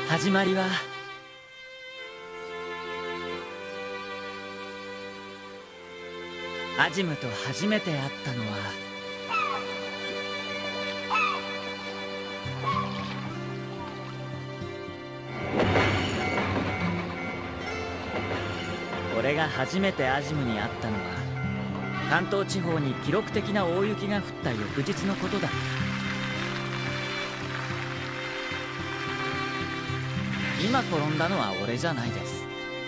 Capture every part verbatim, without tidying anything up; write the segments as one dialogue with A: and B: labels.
A: 始まりはアジムと初めて会ったのは俺が初めてアジムに会ったのは関東地方に記録的な大雪が降った翌日のことだ。今転んだのは俺じゃないです。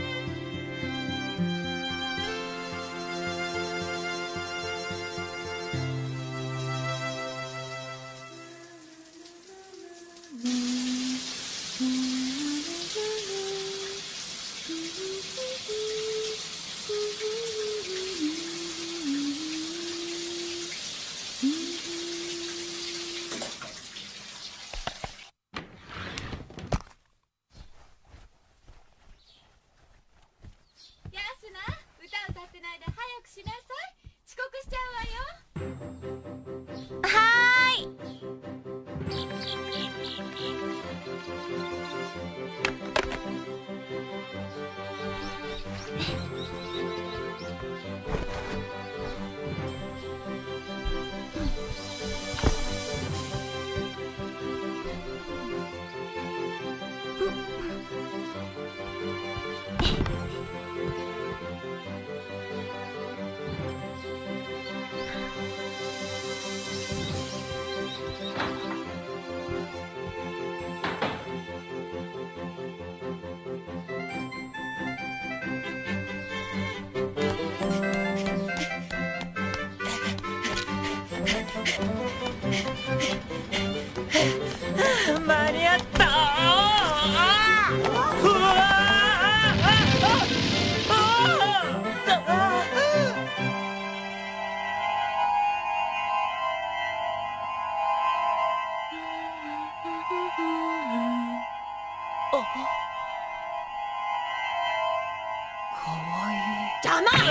A: 間に合った。かわいい。邪魔。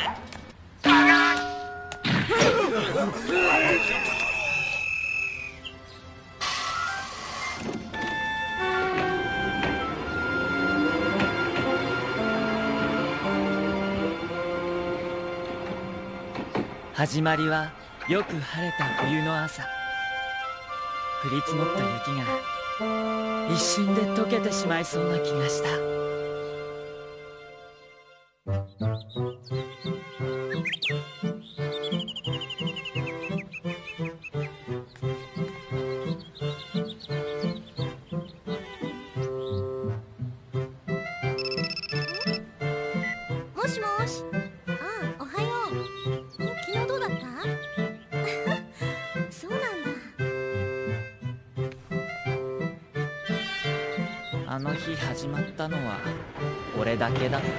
A: 始まりはよく晴れた冬の朝。降り積もった雪が一瞬で溶けてしまいそうな気がした。
B: もしもし。ああ、おはよう。昨日どうだった？そうなんだ。
A: あの日始まったのは俺だけだった。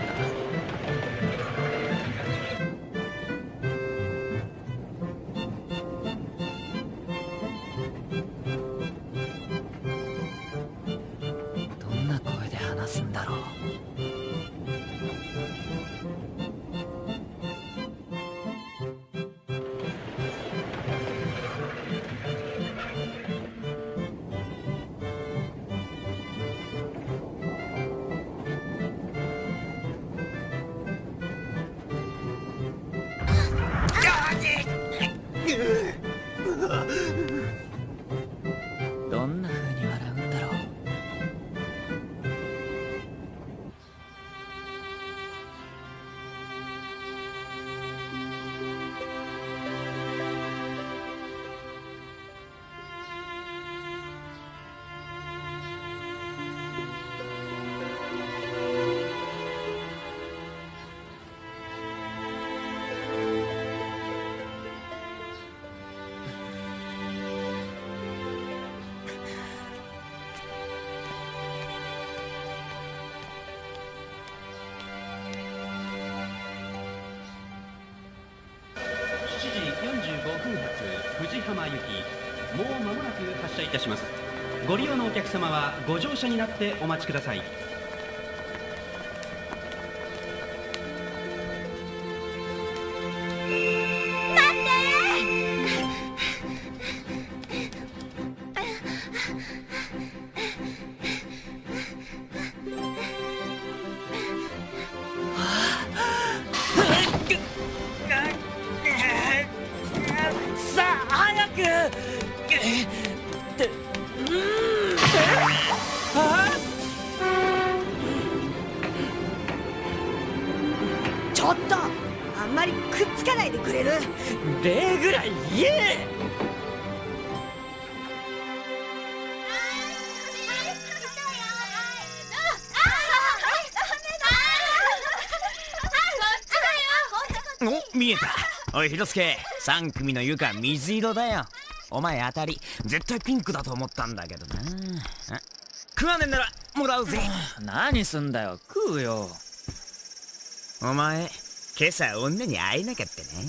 A: どんな声で話すんだろう。どんな風に笑うんだろう。
C: しちじよんじゅうごふん発富士浜行き、もう間もなく発車いたします。ご利用のお客様はご乗車になってお待ちください。
B: あつかないでくれる？
A: 礼ぐらい言え。
D: お、見えた。おい、ひろすけ、さん組の床水色だよ。お前当たり、絶対ピンクだと思ったんだけどな。食わねえならもらうぜ。
A: 何すんだよ、食うよ。
D: お前今朝女に会えなかったね。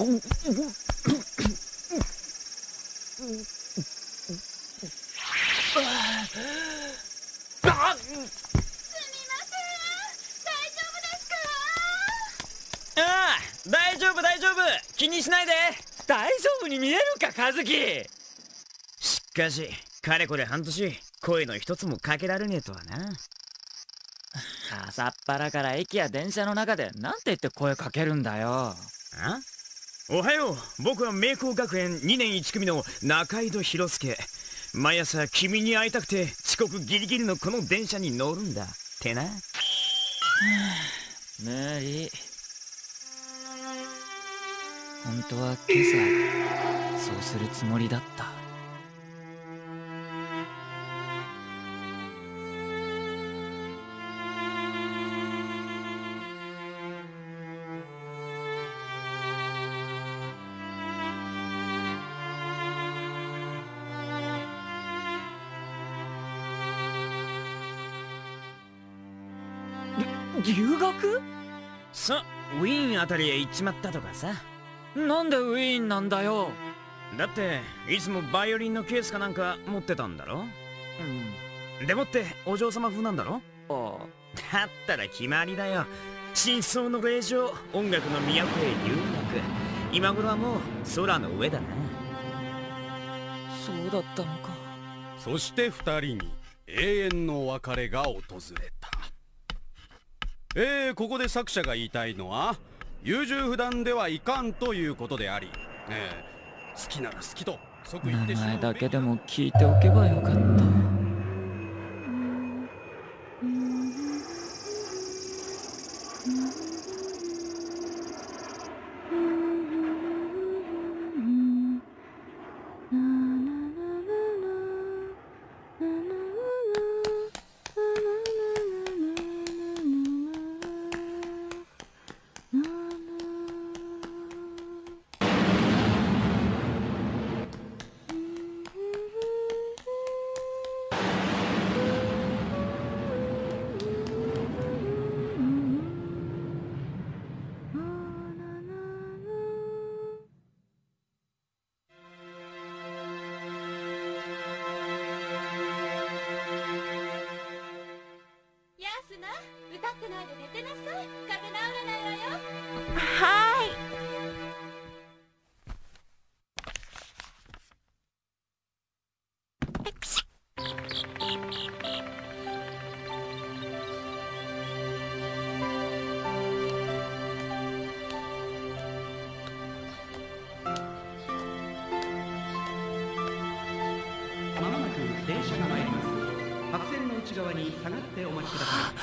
A: ああ、大丈夫大丈夫、気にしないで。大丈夫に見えるか和樹。
D: しかしかれこれ半年声の一つもかけられねえとはな。
A: 朝っぱらから駅や電車の中でなんて言って声かけるんだよ。
D: あ、おはよう、僕は明光学園にねんいち組の中井戸博介。毎朝君に会いたくて遅刻ギリギリのこの電車に乗るんだってな。
A: 無理。本当は今朝そうするつもりだった。留学？
D: そう、ウィーンあたりへ行っちまったとかさ。
A: なんでウィーンなんだよ。
D: だっていつもバイオリンのケースかなんか持ってたんだろ。うん。でもってお嬢様風なんだろ。
A: あ
D: あ。だったら決まりだよ。真相の令状、音楽の都へ留学。今頃はもう空の上だな。
A: そうだったのか。
E: そして二人に永遠の別れが訪れた。えー、ここで作者が言いたいのは優柔不断ではいかんということであり、えー、好きなら好きと即言ってしまう。
A: 名前だけでも聞いておけばよかった。
B: 歌ってないで寝てなさい。風邪治らないわよ。
F: はーい。
C: まもなく電車が参ります。白線の内側に下がってお待ちください。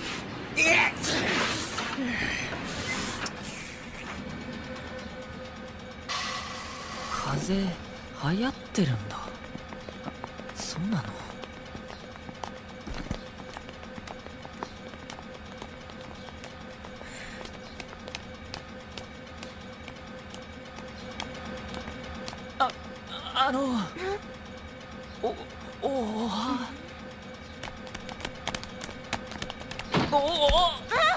A: 風邪流行ってるんだ。そうなの？あ、あのおおおおお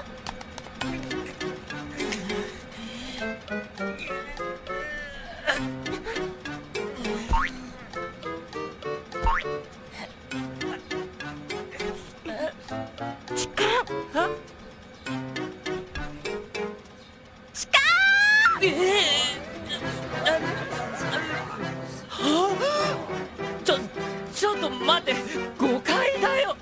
A: ちょ、ちょっと待って、誤解だよ。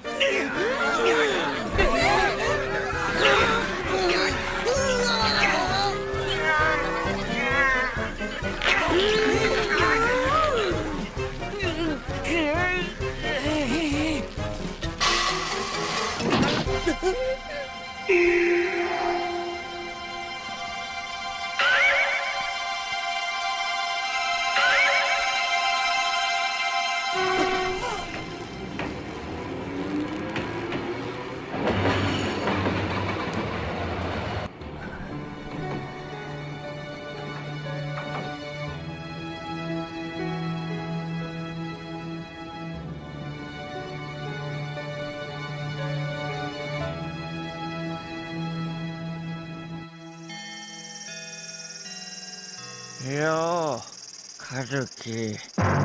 A: よう和樹。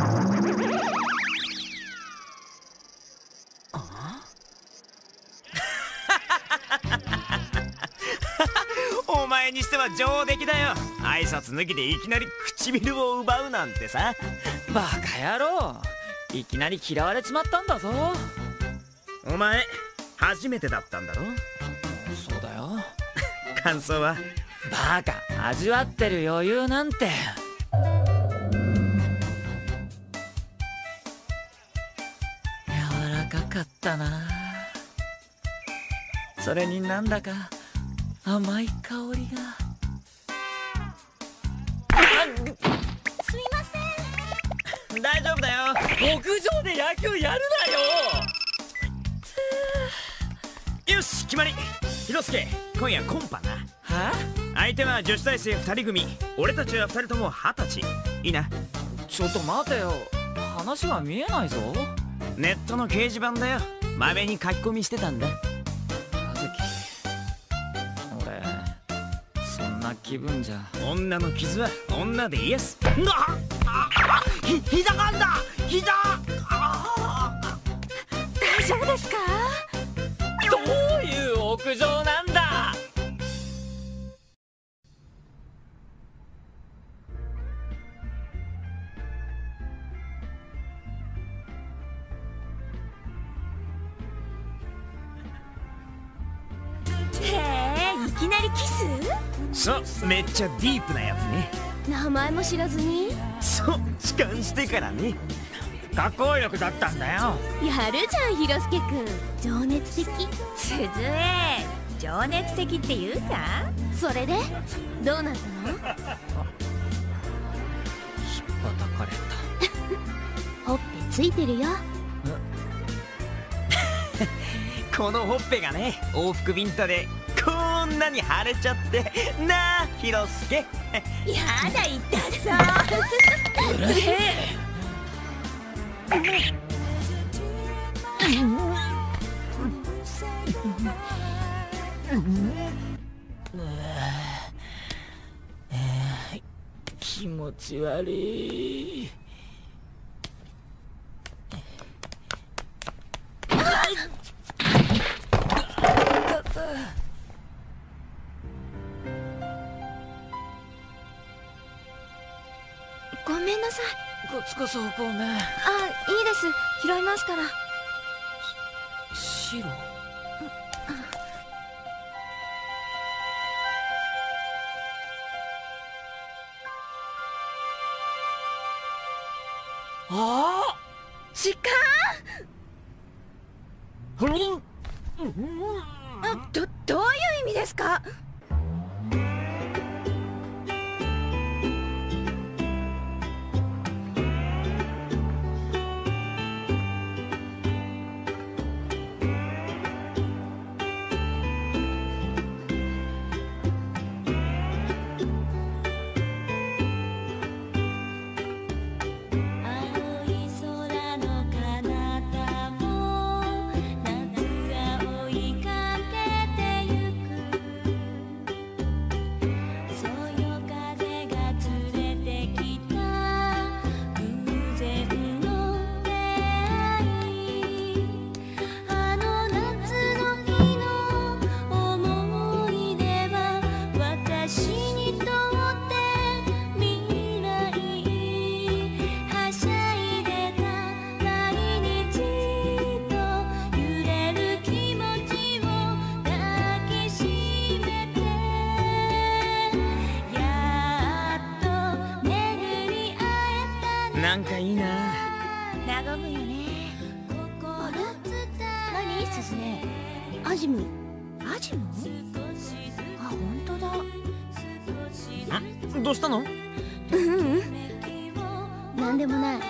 D: お前にしては上出来だよ。挨拶抜きでいきなり唇を奪うなんてさ。
A: バカ野郎、いきなり嫌われちまったんだぞ。
D: お前初めてだったんだろ。
A: そうだよ。
D: 感想は？
A: バカ、味わってる余裕なんて。柔らかかったな。それになんだか甘い香りが。
B: すみません。
D: 大丈夫だよ。
A: 屋上で野球やるなよ。
D: よし決まり。広助、今夜コンパな。
A: は？
D: 相手は女子大生ふたり組。俺たちはふたりともはたち。いいな。
A: ちょっと待てよ、話が見えないぞ。
D: ネットの掲示板だよ。まめに書き込みしてたんだ。
A: 和樹、俺そんな気分じゃ。
D: 女の傷は女で癒す。なああ、ひ膝がんだ。膝。
B: 大丈夫ですか？
A: どういう屋上なんだ。
B: へえ、いきなりキス？
D: そう、めっちゃディープなやつね。
B: 名前も知らずに？
D: そう、痴漢してからね。
A: 学校力だったんだよ。
B: やるじゃん、ひろすけくん。情熱的。
F: すずえ、情熱的っていうか。
B: それでどうなったの？
A: 引っ叩かれ
B: ほっぺついてるよ。
D: このほっぺがね、往復ビンタでこんなに腫れちゃってなあ、広助。
F: やだ、痛そう。
A: た。うるへえ。気持ち悪い。
B: ごめんなさい。
A: こっちこそごめん。
B: あ、いいです。拾いますから。
A: 白。ああ、
B: 鹿？ど、どういう意味ですか？
D: なんかいいな。
F: 和むよね。
B: あれ？何？すずね。アジム。アジム？あ、本当だ。
D: ん？どうしたの？
B: うんうん。なんでもない。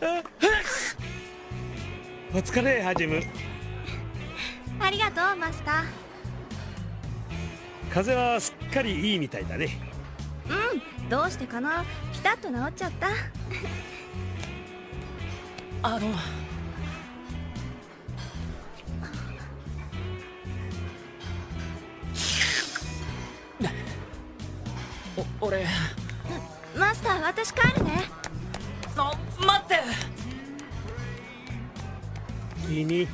G: お疲れハジム。
B: ありがとうマスター。
G: 風邪はすっかりいいみたいだね。
F: うん、どうしてかな、ピタッと治っちゃった。
A: あのお俺
F: マスター、私帰るね。
A: あ、待って。
G: 君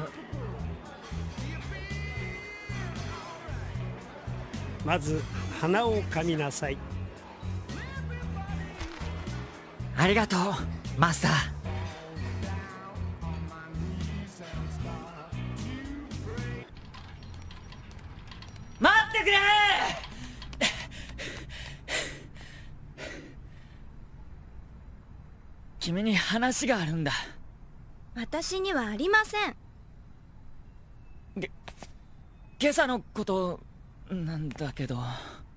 G: まず鼻をかみなさい。
A: ありがとうマスター。待ってくれ。君に話があるんだ。
F: 私にはありません。
A: げ今朝のことなんだけど。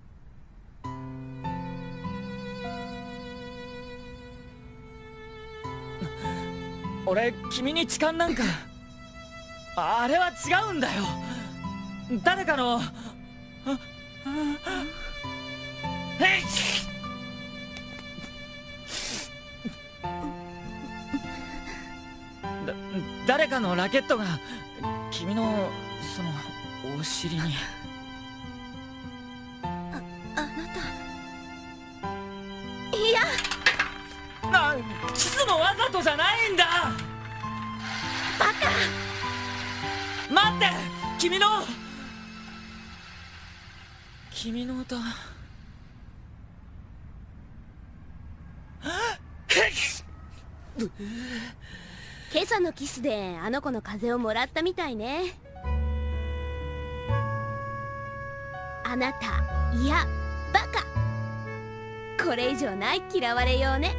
A: 俺君に痴漢なんか、あれは違うんだよ。誰かのああえいだ誰かのラケットが君のそのお尻に。
F: あなた、いや、
A: あ、キスもわざとじゃないんだ。
F: バカ。
A: 待って、君の君の歌。
B: 今朝のキスであの子の風をもらったみたいね。あなた、いやバカ。これ以上ない嫌われようね。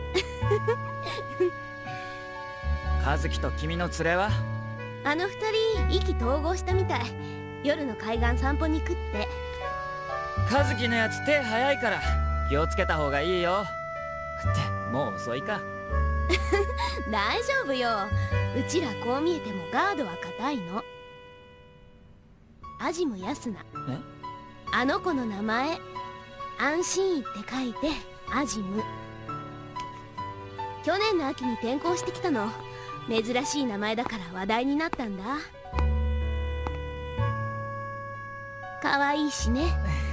A: 和樹と君の連れは？
B: あの二人意気投合したみたい。夜の海岸散歩に行くって。
A: 和樹のやつ手早いから気をつけた方がいいよ。ってもう遅いか。
B: 大丈夫よ。うちらこう見えてもガードは固いの。アジムヤスナ。
A: え？
B: あの子の名前、安心医って書いてアジム。去年の秋に転校してきたの。珍しい名前だから話題になったんだ。可愛いしね。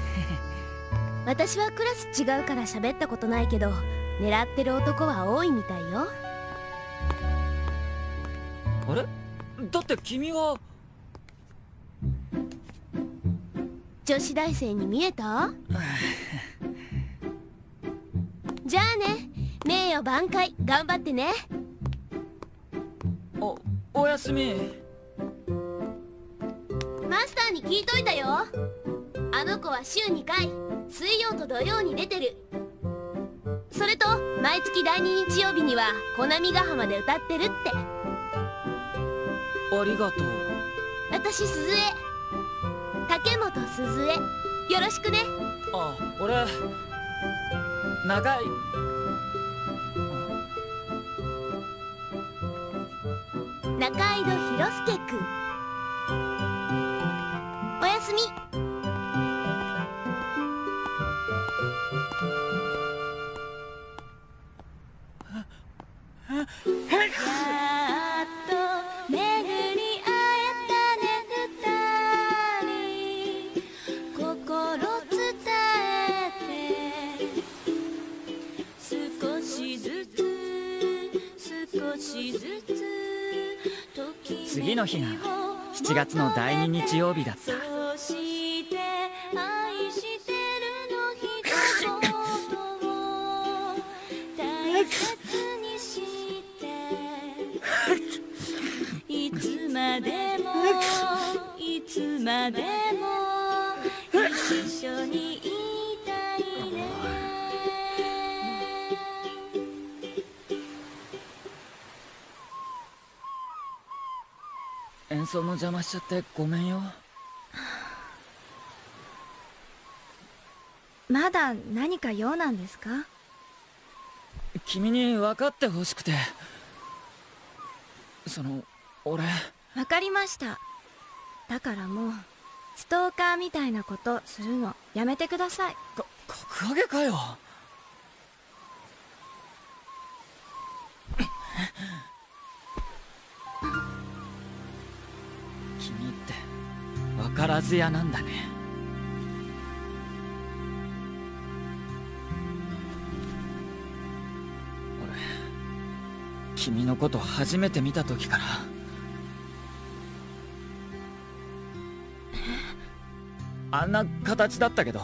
B: 私はクラス違うから喋ったことないけど、狙ってる男は多いみたいよ。
A: あれ？だって君は
B: 女子大生に見えた？じゃあね、名誉挽回頑張ってね。
A: お、おやすみ。
B: マスターに聞いといたよ。あの子は週にかい、水曜と土曜に出てる。それと毎月だいに日曜日にはコナミヶ浜で歌ってるって。
A: ありがとう。
B: 私鈴江、竹本鈴江、よろしくね。
A: あ、俺長い
B: 中井戸博介くん、おやすみ。
A: 次の日がしちがつのだいに日曜日だった。
F: いつまでもいつまでも一緒にいたいね。
A: 演奏の邪魔しちゃってごめんよ。
F: まだ何か用なんですか？
A: 君に分かってほしくて。その俺。
F: わかりました。だからもうストーカーみたいなことするのやめてください。
A: か格上げかよ。君って分からず屋なんだね。俺君のこと初めて見た時からあんな形だったけど、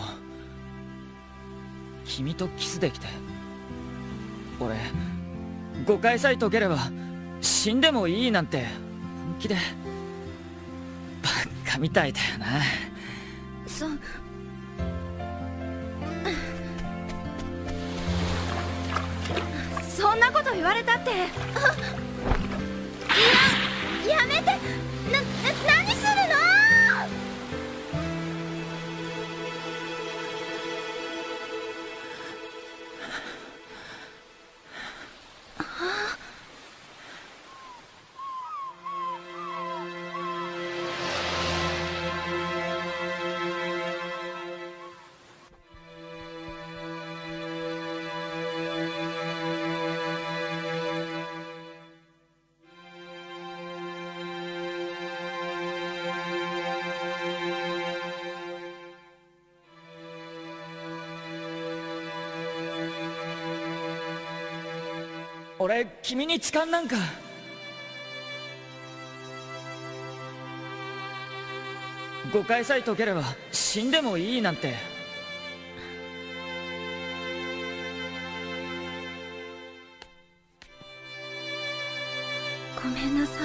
A: 君とキスできて俺誤解さえ解ければ死んでもいいなんて本気で。バカみたいだよな。
F: そそんなこと言われたって。ややめて。な、な、何するの。
A: 俺君に痴漢なんか。誤解さえ解ければ死んでもいいなんて。
F: ごめんなさい。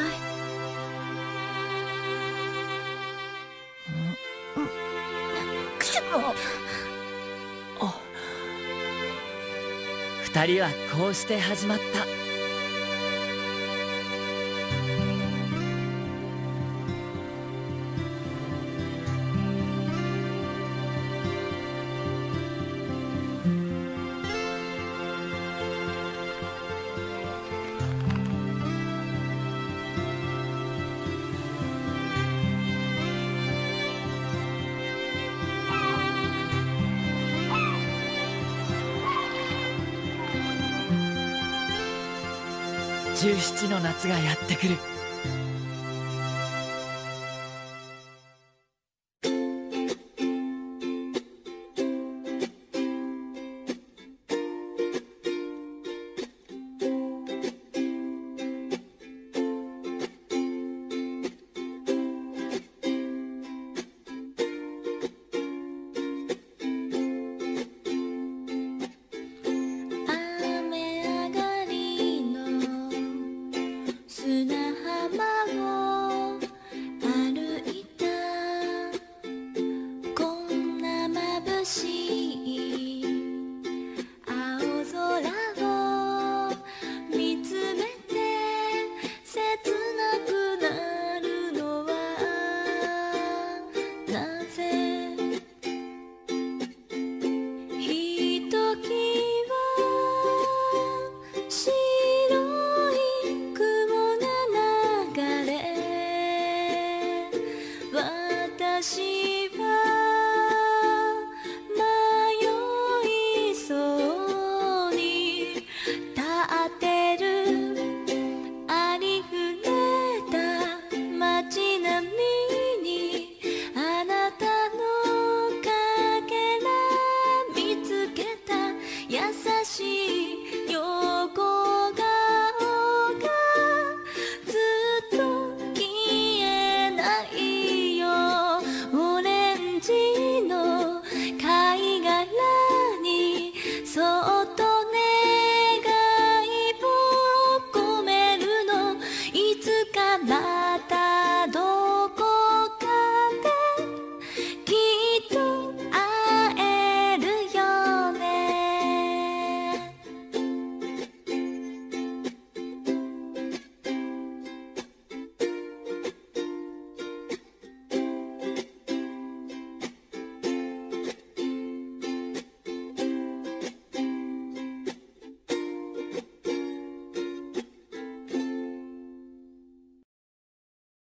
F: くしゅ
A: 二人はこうして始まった。じゅうしちの夏がやってくる。